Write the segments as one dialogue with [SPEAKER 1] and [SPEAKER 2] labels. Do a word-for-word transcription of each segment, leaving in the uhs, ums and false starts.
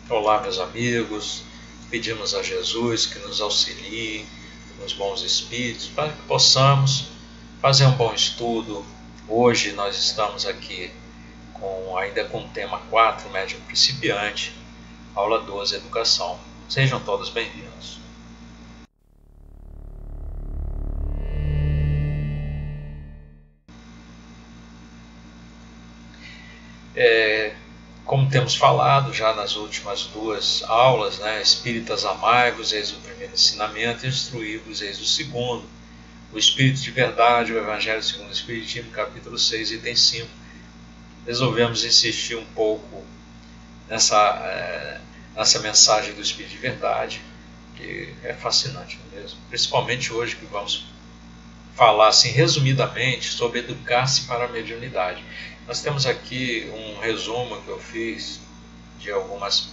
[SPEAKER 1] Olá, meus amigos, pedimos a Jesus que nos auxilie nos bons espíritos para que possamos fazer um bom estudo. Hoje nós estamos aqui com, ainda com o tema quatro, médium principiante, aula doze, educação. Sejam todos bem-vindos. É, como temos falado já nas últimas duas aulas, né, Espíritas amai-vos, eis o primeiro ensinamento, instruí-vos, eis o segundo. O Espírito de Verdade, o Evangelho segundo o Espiritismo, capítulo seis, item cinco. Resolvemos insistir um pouco nessa, é, nessa mensagem do Espírito de Verdade, que é fascinante mesmo. Principalmente hoje que vamos falar assim, resumidamente sobre educar-se para a mediunidade. Nós temos aqui um resumo que eu fiz de algumas,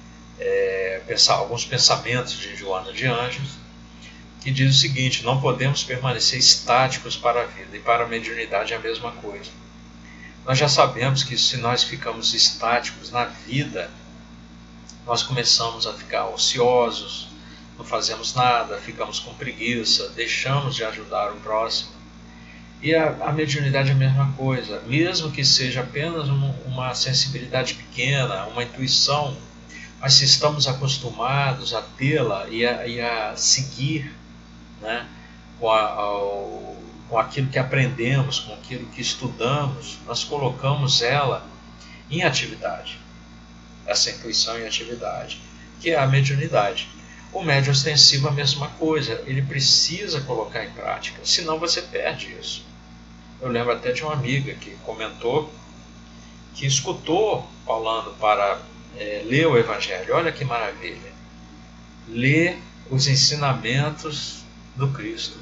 [SPEAKER 1] é, pensar, alguns pensamentos de Joana de Ângeles, que diz o seguinte: não podemos permanecer estáticos para a vida, e para a mediunidade é a mesma coisa. Nós já sabemos que se nós ficamos estáticos na vida, nós começamos a ficar ociosos, não fazemos nada, ficamos com preguiça, deixamos de ajudar o próximo. E a, a mediunidade é a mesma coisa, mesmo que seja apenas um, uma sensibilidade pequena, uma intuição, mas se estamos acostumados a tê-la e a, e a seguir, né, com, a, ao, com aquilo que aprendemos, com aquilo que estudamos, nós colocamos ela em atividade, essa intuição em atividade, que é a mediunidade. O médium ostensivo é a mesma coisa, ele precisa colocar em prática, senão você perde isso. Eu lembro até de uma amiga que comentou que escutou falando para é, ler o Evangelho. Olha que maravilha! Ler os ensinamentos do Cristo,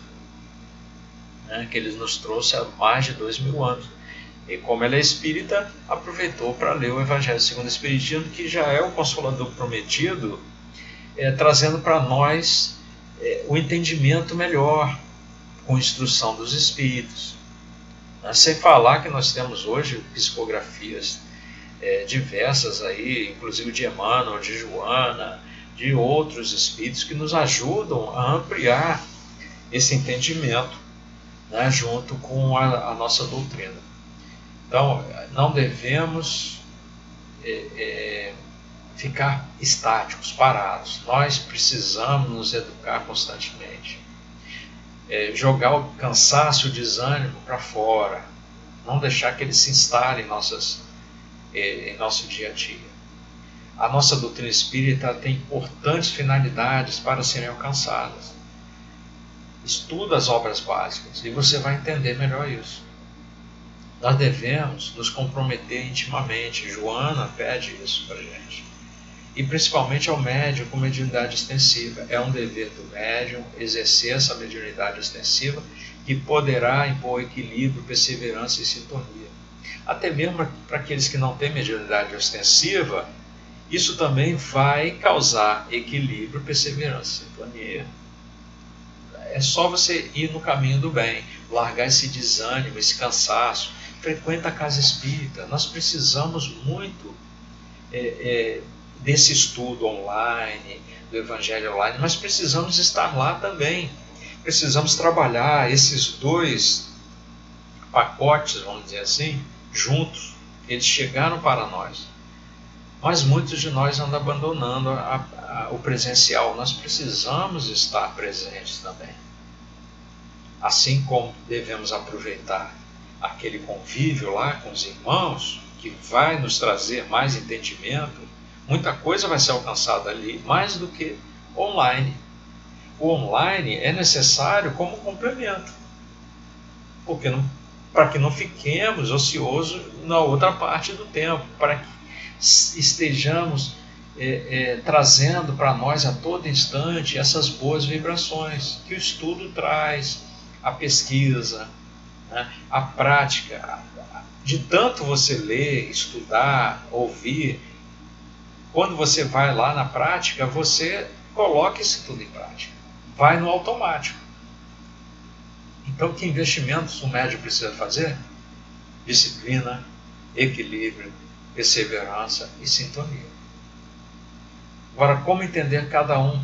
[SPEAKER 1] né, que ele nos trouxe há mais de dois mil anos. E como ela é espírita, aproveitou para ler o Evangelho segundo o Espiritismo, que já é o Consolador prometido, é, trazendo para nós é, o entendimento melhor, com instrução dos Espíritos. Sem falar que nós temos hoje psicografias é, diversas aí, inclusive de Emmanuel, de Joana, de outros espíritos que nos ajudam a ampliar esse entendimento, né, junto com a, a nossa doutrina. Então, não devemos é, é, ficar estáticos, parados. Nós precisamos nos educar constantemente. É, jogar o cansaço, o desânimo para fora, não deixar que ele se instale em, nossas, é, em nosso dia a dia. A nossa doutrina espírita tem importantes finalidades para serem alcançadas. Estuda as obras básicas e você vai entender melhor isso. Nós devemos nos comprometer intimamente. Joana pede isso para a gente. E principalmente ao médium com mediunidade extensiva. É um dever do médium exercer essa mediunidade extensiva, que poderá impor equilíbrio, perseverança e sintonia. Até mesmo para aqueles que não têm mediunidade extensiva, isso também vai causar equilíbrio, perseverança e sintonia. É só você ir no caminho do bem, largar esse desânimo, esse cansaço. Frequenta a casa espírita. Nós precisamos muito é, é, desse estudo online, do Evangelho online, mas precisamos estar lá também. Precisamos trabalhar esses dois pacotes, vamos dizer assim, juntos. Eles chegaram para nós. Mas muitos de nós andam abandonando a, a, o presencial. Nós precisamos estar presentes também. Assim como devemos aproveitar aquele convívio lá com os irmãos, que vai nos trazer mais entendimento, muita coisa vai ser alcançada ali, mais do que online. O online é necessário como complemento, porque não, para que não fiquemos ociosos na outra parte do tempo, para que estejamos é, é, trazendo para nós a todo instante essas boas vibrações que o estudo traz, a pesquisa, né, a prática. De tanto você ler, estudar, ouvir, quando você vai lá na prática, você coloca isso tudo em prática. Vai no automático. Então, que investimentos o médium precisa fazer? Disciplina, equilíbrio, perseverança e sintonia. Agora, como entender cada um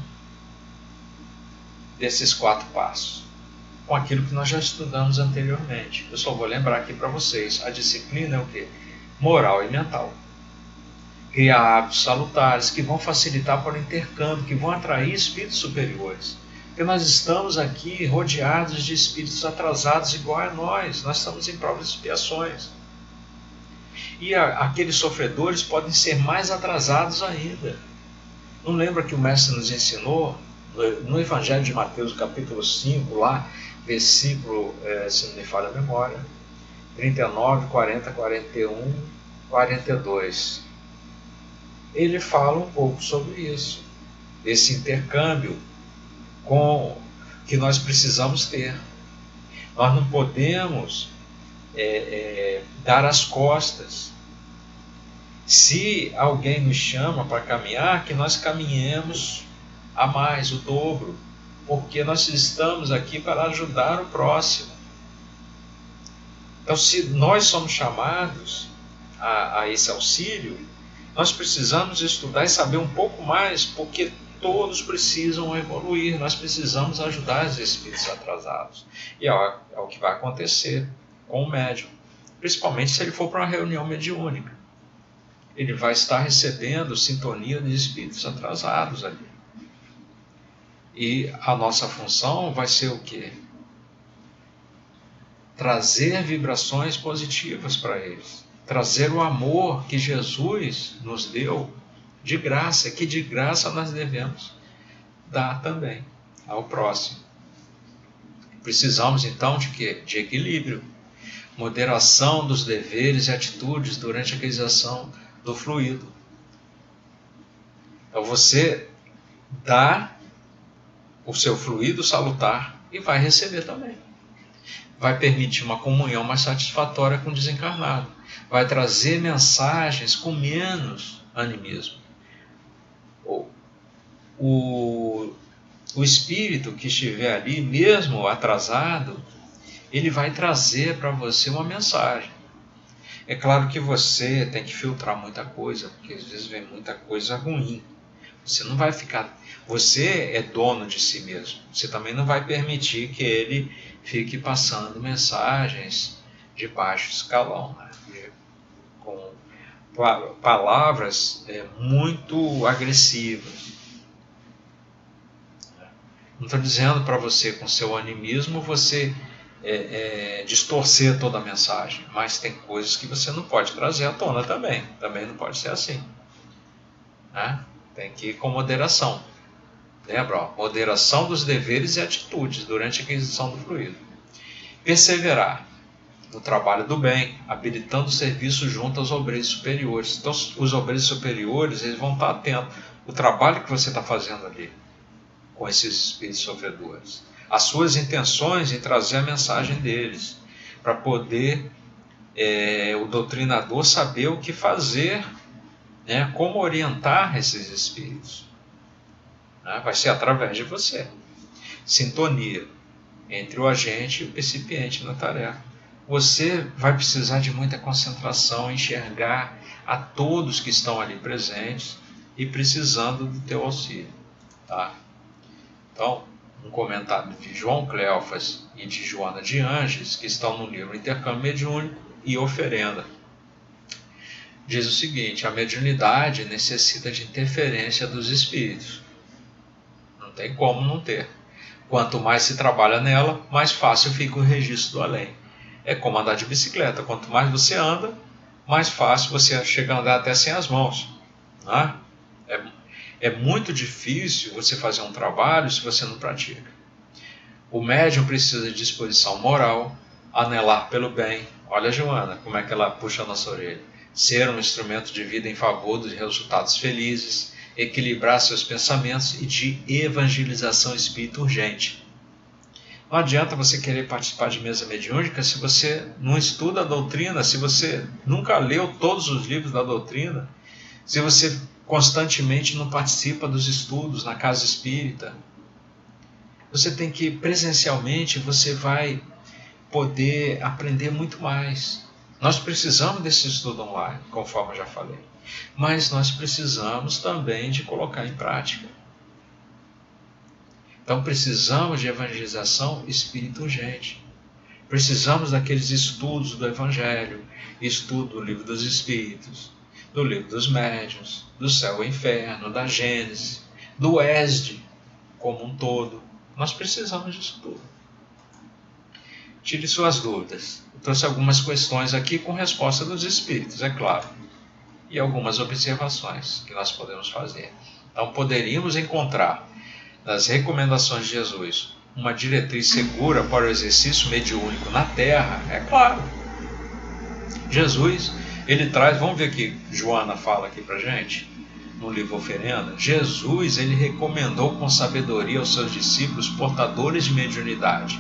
[SPEAKER 1] desses quatro passos? Com aquilo que nós já estudamos anteriormente. Eu só vou lembrar aqui para vocês. A disciplina é o quê? Moral e mental. Criar hábitos salutares que vão facilitar para o intercâmbio, que vão atrair espíritos superiores. Porque nós estamos aqui rodeados de espíritos atrasados igual a nós. Nós estamos em provas e expiações. E a, aqueles sofredores podem ser mais atrasados ainda. Não lembra que o Mestre nos ensinou, no, no Evangelho de Mateus, capítulo cinco, lá, versículo, é, se não me falha a memória, trinta e nove, quarenta, quarenta e um, quarenta e dois. Ele fala um pouco sobre isso, esse intercâmbio com, que nós precisamos ter. Nós não podemos é, é, dar as costas. Se alguém nos chama para caminhar, que nós caminhemos a mais, o dobro, porque nós estamos aqui para ajudar o próximo. Então, se nós somos chamados a, a esse auxílio, nós precisamos estudar e saber um pouco mais, porque todos precisam evoluir, nós precisamos ajudar os espíritos atrasados. E é o, é o que vai acontecer com o médium, principalmente se ele for para uma reunião mediúnica. Ele vai estar recebendo sintonia de espíritos atrasados ali. E a nossa função vai ser o quê? Trazer vibrações positivas para eles. Trazer o amor que Jesus nos deu de graça, que de graça nós devemos dar também ao próximo. Precisamos então de quê? De equilíbrio. Moderação dos deveres e atitudes durante a aquisição do fluido. Então você dá o seu fluido salutar e vai receber também. Vai permitir uma comunhão mais satisfatória com o desencarnado. Vai trazer mensagens com menos animismo. O, o, o espírito que estiver ali, mesmo atrasado, ele vai trazer para você uma mensagem. É claro que você tem que filtrar muita coisa, porque às vezes vem muita coisa ruim. Você não vai ficar... Você é dono de si mesmo. Você também não vai permitir que ele fique passando mensagens de baixo escalão, né? Com palavras é, muito agressivas. Não estou dizendo para você, com seu animismo, você é, é, distorcer toda a mensagem, mas tem coisas que você não pode trazer à tona também. Também não pode ser assim, né? Tem que ir com moderação. Lembra? Ó, moderação dos deveres e atitudes durante a aquisição do fluido. Perseverar no trabalho do bem, habilitando o serviço junto aos obreiros superiores. Então, os obreiros superiores, eles vão estar atentos ao trabalho que você está fazendo ali com esses espíritos sofredores. As suas intenções em trazer a mensagem deles, para poder é, o doutrinador saber o que fazer, né, como orientar esses espíritos. Né, vai ser através de você. Sintonia entre o agente e o recipiente na tarefa. Você vai precisar de muita concentração, enxergar a todos que estão ali presentes e precisando do teu auxílio. Tá? Então, um comentário de João Cleofas e de Joana de Anges, que estão no livro Intercâmbio Mediúnico e Oferenda. Diz o seguinte: a mediunidade necessita de interferência dos espíritos. Não tem como não ter. Quanto mais se trabalha nela, mais fácil fica o registro do além. É como andar de bicicleta. Quanto mais você anda, mais fácil você chega a andar até sem as mãos. Né? É, é muito difícil você fazer um trabalho se você não pratica. O médium precisa de disposição moral, anelar pelo bem. Olha a Joana, como é que ela puxa a nossa orelha. Ser um instrumento de vida em favor dos resultados felizes, equilibrar seus pensamentos e de evangelização espírita urgente. Não adianta você querer participar de mesa mediúnica se você não estuda a doutrina, se você nunca leu todos os livros da doutrina, se você constantemente não participa dos estudos na casa espírita. Você tem que ir presencialmente, você vai poder aprender muito mais. Nós precisamos desse estudo online, conforme eu já falei. mas nós precisamos também de colocar em prática. Então precisamos de evangelização espírito urgente. Precisamos daqueles estudos do Evangelho, estudo do Livro dos Espíritos, do Livro dos Médiuns, do Céu e Inferno, da Gênese, do E S D como um todo. Nós precisamos disso tudo. Tire suas dúvidas. Eu trouxe algumas questões aqui com resposta dos Espíritos, é claro, e algumas observações que nós podemos fazer. Então poderíamos encontrar nas recomendações de Jesus uma diretriz segura para o exercício mediúnico na Terra? É claro. Jesus, ele traz, vamos ver o que Joana fala aqui para a gente, no livro Oferenda. Jesus, ele recomendou com sabedoria aos seus discípulos portadores de mediunidade: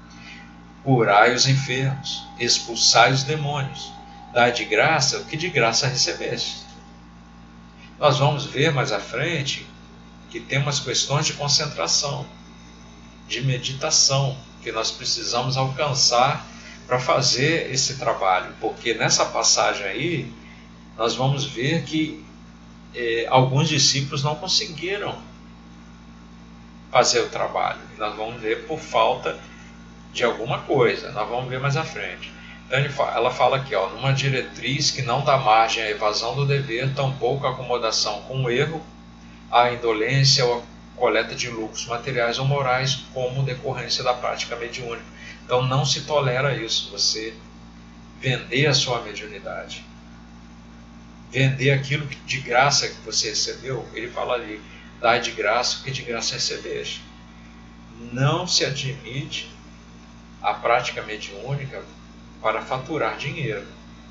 [SPEAKER 1] curai os enfermos, expulsai os demônios, dai de graça o que de graça recebeste. Nós vamos ver mais à frente que tem umas questões de concentração, de meditação, que nós precisamos alcançar para fazer esse trabalho, porque nessa passagem aí nós vamos ver que eh, alguns discípulos não conseguiram fazer o trabalho, e nós vamos ver por falta de alguma coisa, nós vamos ver mais à frente. Então ele fala, ela fala aqui, ó, numa diretriz que não dá margem à evasão do dever, tampouco à acomodação com o erro, à indolência ou à coleta de lucros materiais ou morais como decorrência da prática mediúnica. Então não se tolera isso, você vender a sua mediunidade, vender aquilo de graça que você recebeu. Ele fala ali, dai de graça o que de graça recebeste. Não se admite a prática mediúnica para faturar dinheiro.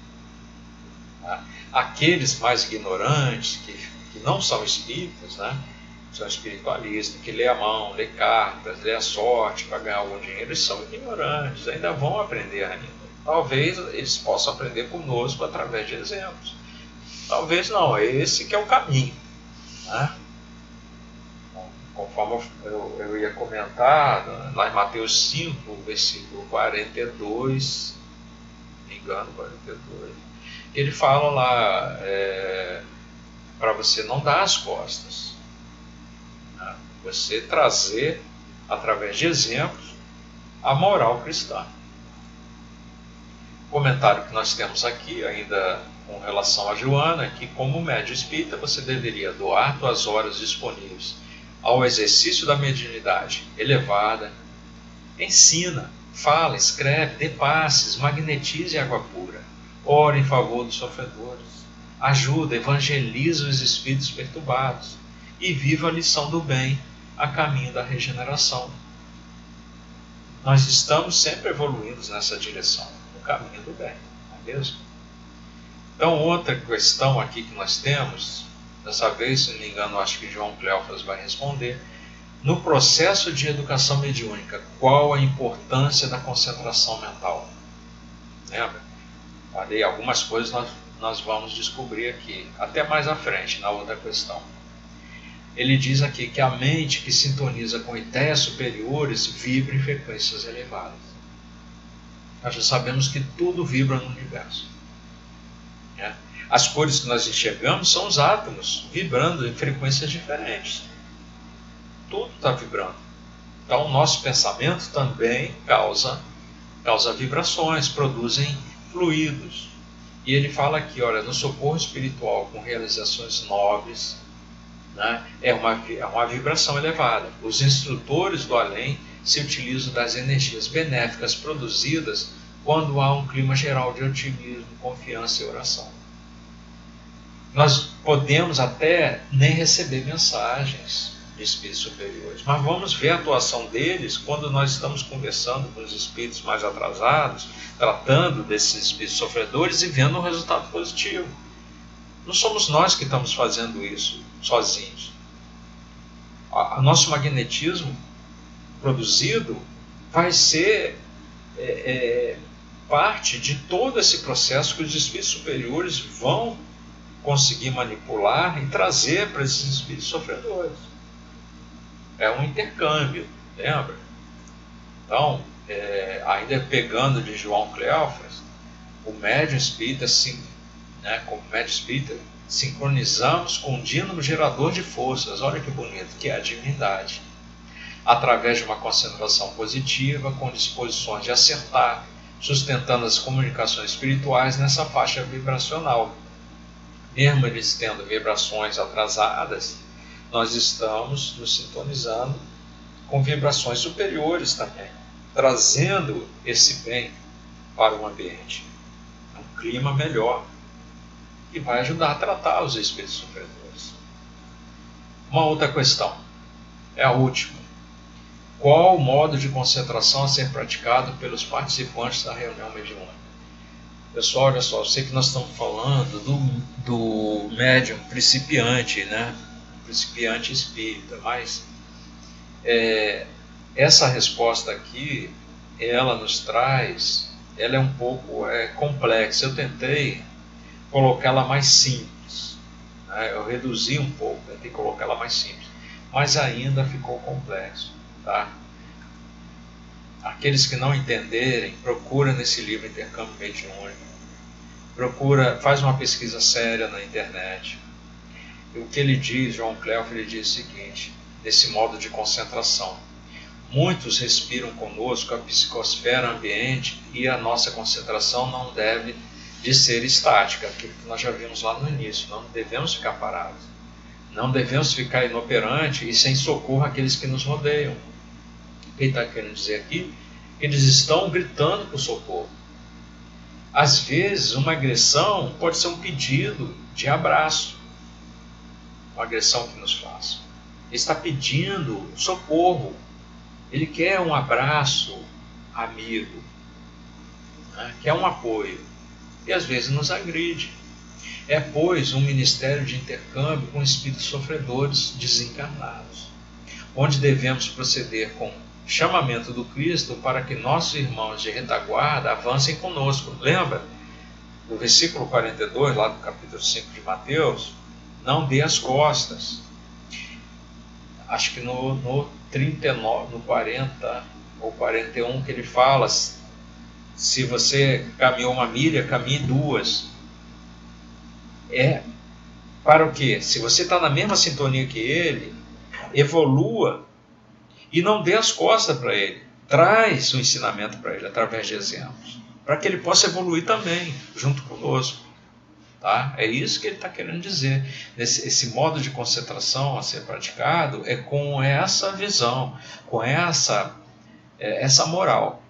[SPEAKER 1] Tá? Aqueles mais ignorantes, que, que não são espíritas, né? São espiritualistas, que lê a mão, lê cartas, lê a sorte para ganhar algum dinheiro, eles são ignorantes, ainda vão aprender ainda. Talvez eles possam aprender conosco através de exemplos. Talvez não, é esse que é o caminho. Né? Conforme eu, eu ia comentar, lá em Mateus cinco, versículo quarenta e dois, me engano, quarenta e dois, ele fala lá, é, para você não dar as costas. Você trazer, através de exemplos, a moral cristã. O comentário que nós temos aqui, ainda com relação a Joana, que como médium espírita você deveria doar suas horas disponíveis ao exercício da mediunidade elevada, ensina, fala, escreve, dê passes, magnetize água pura, ore em favor dos sofredores, ajuda, evangeliza os espíritos perturbados e viva a lição do bem a caminho da regeneração. Nós estamos sempre evoluindo nessa direção, no caminho do bem, não é mesmo? Então, outra questão aqui que nós temos, dessa vez, se não me engano, acho que João Cleófas vai responder. No processo de educação mediúnica, qual a importância da concentração mental? Lembra? Falei, algumas coisas nós, nós vamos descobrir aqui, até mais à frente, na outra questão. Ele diz aqui que a mente que sintoniza com ideias superiores vibra em frequências elevadas. Nós já sabemos que tudo vibra no universo. Né? As cores que nós enxergamos são os átomos vibrando em frequências diferentes. Tudo está vibrando. Então, o nosso pensamento também causa, causa vibrações, produzem fluidos. E ele fala aqui, olha, no socorro espiritual com realizações nobres, né, é, uma, é uma vibração elevada. Os instrutores do além se utilizam das energias benéficas produzidas quando há um clima geral de otimismo, confiança e oração. Nós podemos até nem receber mensagens de espíritos superiores, mas vamos ver a atuação deles quando nós estamos conversando com os espíritos mais atrasados, tratando desses espíritos sofredores e vendo um resultado positivo. Não somos nós que estamos fazendo isso sozinhos. O nosso magnetismo produzido vai ser é, é, parte de todo esse processo que os espíritos superiores vão conseguir manipular e trazer para esses espíritos sofredores. É um intercâmbio, lembra? Então, é, ainda pegando de João Cleófas, o médium espírita, sim, né, como médium espírita, sincronizamos com um dínamo gerador de forças, olha que bonito, que é a divindade, através de uma concentração positiva, com disposições de acertar, sustentando as comunicações espirituais nessa faixa vibracional. Mesmo eles tendo vibrações atrasadas, nós estamos nos sintonizando com vibrações superiores também, trazendo esse bem para o ambiente, um clima melhor, que vai ajudar a tratar os espíritos sofredores. Uma outra questão, é a última. Qual o modo de concentração a ser praticado pelos participantes da reunião mediúnica? Pessoal, olha só, eu sei que nós estamos falando do, do médium principiante, né? Principiante espírita, mas é, essa resposta aqui, ela nos traz, ela é um pouco é, complexa. Eu tentei colocá-la mais simples, né? Eu reduzi um pouco, tentei colocá-la mais simples, mas ainda ficou complexo, tá? Aqueles que não entenderem, procura nesse livro Intercâmbio Mediúnico, procura, faz uma pesquisa séria na internet. E o que ele diz, João Cléof, ele diz o seguinte, nesse modo de concentração: muitos respiram conosco a psicosfera ambiente e a nossa concentração não deve de ser estática, aquilo que nós já vimos lá no início. Não devemos ficar parados, não devemos ficar inoperantes e sem socorro àqueles que nos rodeiam. O que ele está querendo dizer aqui? Eles estão gritando por socorro. Às vezes, uma agressão pode ser um pedido de abraço, uma agressão que nos faz. Ele está pedindo socorro, ele quer um abraço amigo, né? Quer um apoio, e às vezes nos agride. É, pois, um ministério de intercâmbio com espíritos sofredores desencarnados, onde devemos proceder com chamamento do Cristo para que nossos irmãos de retaguarda avancem conosco. Lembra? No versículo quarenta e dois, lá do capítulo cinco de Mateus, não dê as costas. Acho que no, no trinta e nove, no quarenta ou quarenta e um, que ele fala, se você caminhou uma milha, caminhe duas. É para o quê? Se você está na mesma sintonia que ele, evolua e não dê as costas para ele. Traz o ensinamento para ele através de exemplos, para que ele possa evoluir também, junto conosco. Tá? É isso que ele está querendo dizer. Esse, esse modo de concentração a ser praticado é com essa visão, com essa, é, essa moral.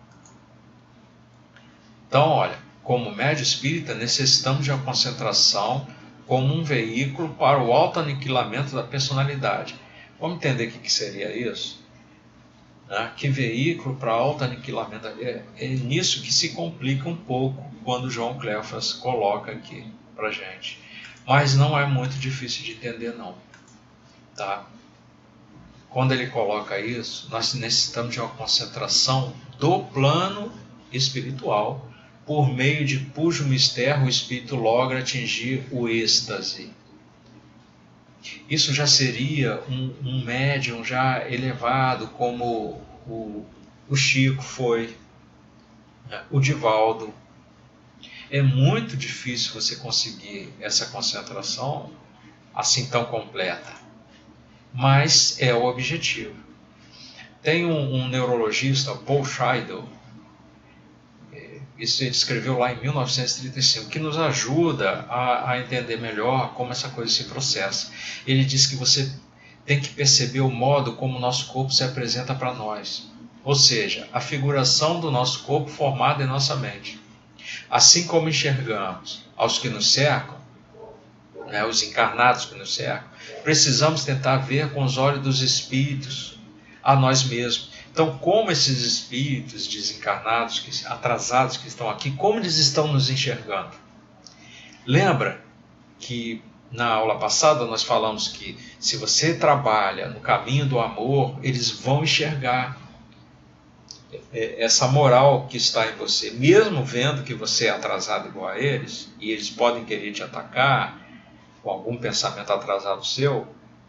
[SPEAKER 1] Então, olha, como médio espírita, necessitamos de uma concentração como um veículo para o autoaniquilamento da personalidade. Vamos entender o que, que seria isso? Né? Que veículo para autoaniquilamento? É, é nisso que se complica um pouco quando João Cleofas coloca aqui para a gente. Mas não é muito difícil de entender, não. Tá? Quando ele coloca isso, nós necessitamos de uma concentração do plano espiritual. Por meio de cujo mistério o espírito logra atingir o êxtase. Isso já seria um, um médium já elevado, como o, o Chico foi, né? O Divaldo. É muito difícil você conseguir essa concentração assim tão completa, mas é o objetivo. Tem um, um neurologista, Paul Scheidel, isso ele escreveu lá em mil novecentos e trinta e cinco, que nos ajuda a, a entender melhor como essa coisa se processa. Ele diz que você tem que perceber o modo como o nosso corpo se apresenta para nós, ou seja, a figuração do nosso corpo formada em nossa mente. Assim como enxergamos aos que nos cercam, né, os encarnados que nos cercam, precisamos tentar ver com os olhos dos espíritos a nós mesmos. Então, como esses espíritos desencarnados, que, atrasados que estão aqui, como eles estão nos enxergando? Lembra que na aula passada nós falamos que se você trabalha no caminho do amor, eles vão enxergar essa moral que está em você, mesmo vendo que você é atrasado igual a eles, e eles podem querer te atacar com algum pensamento atrasado seu.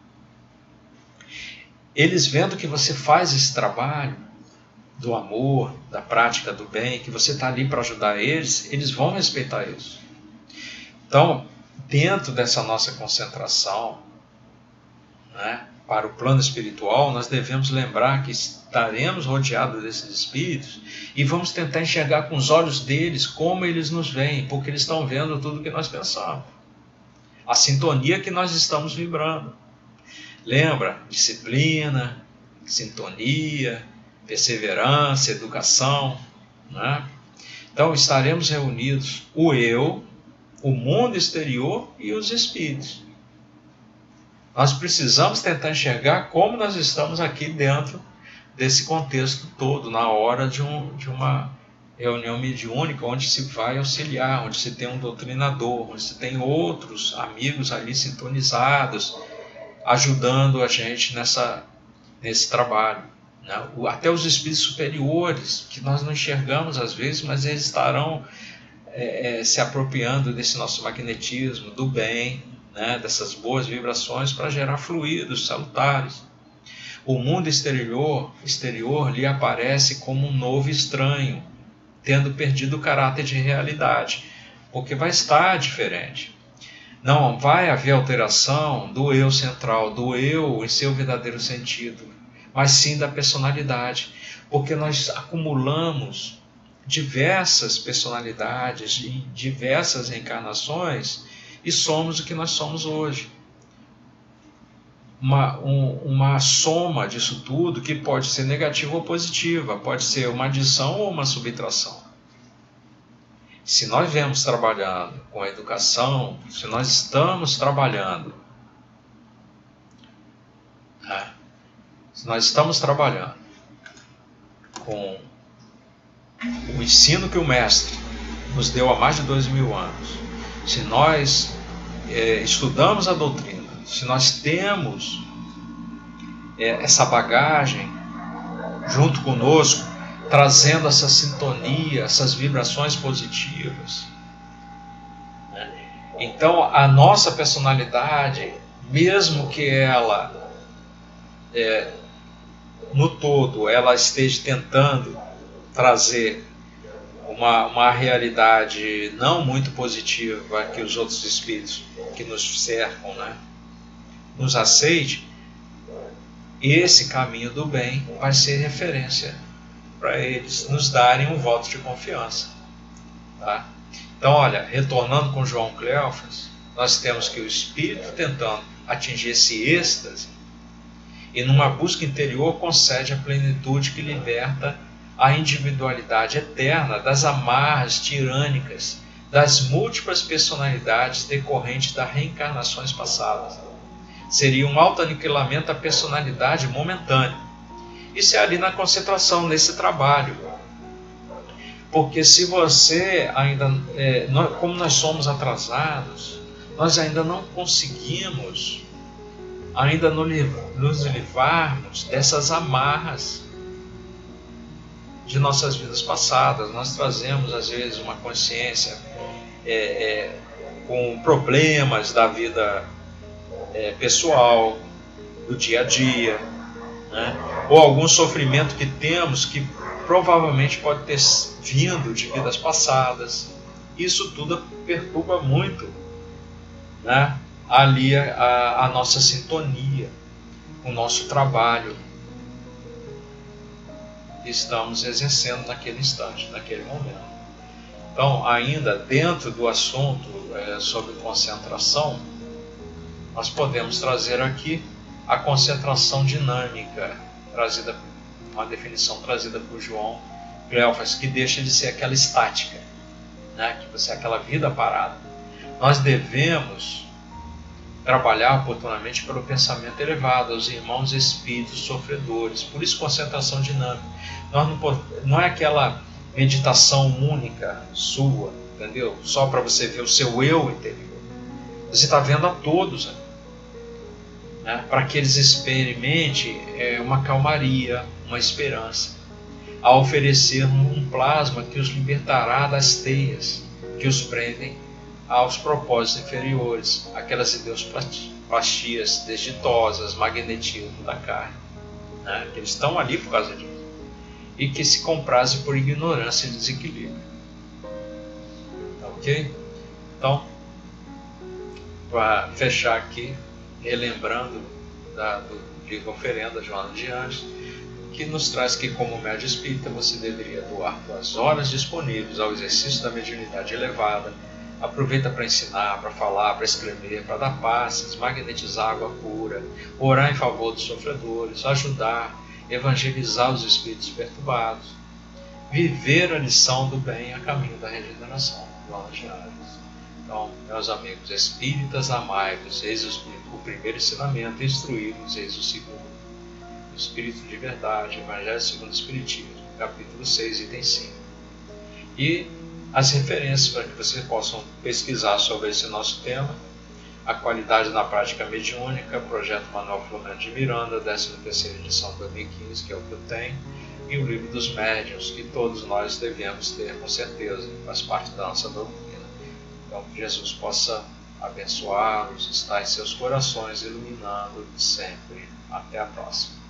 [SPEAKER 1] Eles vendo que você faz esse trabalho do amor, da prática do bem, que você está ali para ajudar eles, eles vão respeitar isso. Então, dentro dessa nossa concentração, né, para o plano espiritual, nós devemos lembrar que estaremos rodeados desses espíritos e vamos tentar enxergar com os olhos deles como eles nos veem, porque eles estão vendo tudo o que nós pensamos. A sintonia que nós estamos vibrando. Lembra? Disciplina, sintonia, perseverança, educação, né? Então estaremos reunidos o eu, o mundo exterior e os espíritos. Nós precisamos tentar enxergar como nós estamos aqui dentro desse contexto todo, na hora de, um, de uma reunião mediúnica, onde se vai auxiliar, onde se tem um doutrinador, onde se tem outros amigos ali sintonizados, ajudando a gente nessa, nesse trabalho. Né? Até os espíritos superiores, que nós não enxergamos às vezes, mas eles estarão é, é, se apropriando desse nosso magnetismo, do bem, né? Dessas boas vibrações para gerar fluidos salutares. O mundo exterior, exterior lhe aparece como um novo estranho, tendo perdido o caráter de realidade, porque vai estar diferente. Não vai haver alteração do eu central, do eu em seu verdadeiro sentido, mas sim da personalidade, porque nós acumulamos diversas personalidades e diversas reencarnações e somos o que nós somos hoje. Uma, um, uma soma disso tudo que pode ser negativa ou positiva, pode ser uma adição ou uma subtração. Se nós viemos trabalhando com a educação, se nós estamos trabalhando, né? se nós estamos trabalhando com o ensino que o Mestre nos deu há mais de dois mil anos, se nós é, estudamos a doutrina, se nós temos é, essa bagagem junto conosco, trazendo essa sintonia, essas vibrações positivas, né? Então a nossa personalidade, mesmo que ela é, no todo ela esteja tentando trazer uma, uma realidade não muito positiva que os outros espíritos que nos cercam, né, nos aceite, esse caminho do bem vai ser referência para eles nos darem um voto de confiança, tá? Então, olha, retornando com João Cleófas, nós temos que o espírito tentando atingir esse êxtase e numa busca interior concede a plenitude que liberta a individualidade eterna das amarras tirânicas das múltiplas personalidades decorrentes das reencarnações passadas. Seria um autoaniquilamento da personalidade momentânea. Isso é ali na concentração, nesse trabalho. Porque se você ainda, é, nós, como nós somos atrasados, nós ainda não conseguimos ainda nos livrarmos dessas amarras de nossas vidas passadas. Nós trazemos às vezes uma consciência é, é, com problemas da vida é, pessoal, do dia a dia, né? Ou algum sofrimento que temos que provavelmente pode ter vindo de vidas passadas. Isso tudo perturba muito, né, ali a, a nossa sintonia, o nosso trabalho que estamos exercendo naquele instante, naquele momento. Então, ainda dentro do assunto é, sobre concentração, nós podemos trazer aqui a concentração dinâmica, trazida, uma definição trazida por João Cleófas, que deixa de ser aquela estática, né, que você é aquela vida parada. Nós devemos trabalhar oportunamente pelo pensamento elevado, aos irmãos espíritos sofredores. Por isso, concentração dinâmica. Nós não, não é aquela meditação única sua, entendeu? Só para você ver o seu eu interior. Você está vendo a todos, né? Para que eles experimentem é, uma calmaria, uma esperança, a oferecer um plasma que os libertará das teias que os prendem aos propósitos inferiores, aquelas ideias desditosas, magnetismo da carne, né? Que eles estão ali por causa disso, e que se comprazem por ignorância e desequilíbrio. Ok? Então, para fechar aqui, relembrando da, do livro Oferenda, Joana de Anjos, que nos traz que, como médium espírita, você deveria doar suas horas disponíveis ao exercício da mediunidade elevada. Aproveita para ensinar, para falar, para escrever, para dar passes, magnetizar água pura, orar em favor dos sofredores, ajudar, evangelizar os espíritos perturbados, viver a lição do bem a caminho da regeneração. Joana de Anjos. Então, meus amigos espíritas, amai-vos, eis o primeiro ensinamento, instruí-vos, eis o segundo. O Espírito de Verdade, Evangelho segundo o Espiritismo, capítulo seis, item cinco. E as referências para que vocês possam pesquisar sobre esse nosso tema: A Qualidade na Prática Mediúnica, Projeto Manuel Filomeno de Miranda, décima terceira edição de dois mil e quinze, que é o que eu tenho, e o Livro dos Médiuns, que todos nós devemos ter com certeza, faz parte da nossa doutrina. Então, que Jesus possa abençoá-los, estar em seus corações, iluminando sempre. Até a próxima.